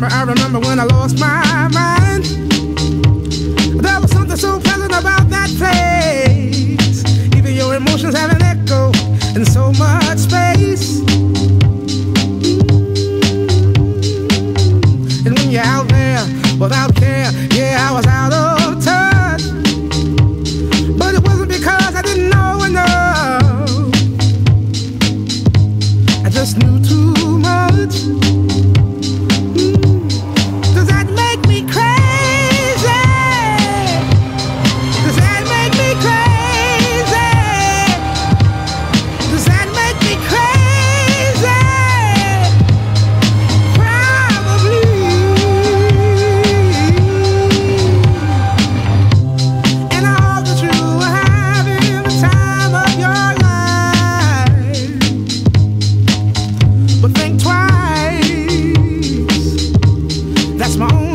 remember when I lost my mind. There was something so pleasant about that place. Even your emotions have an echo in so much space. And when you're out there without care, yeah, I was out of touch. But it wasn't because I didn't know enough. I just knew too much. Does that make me crazy? Does that make me crazy? Does that make me crazy? Probably. And I hope that you are having the time of your life. But think twice. That's my own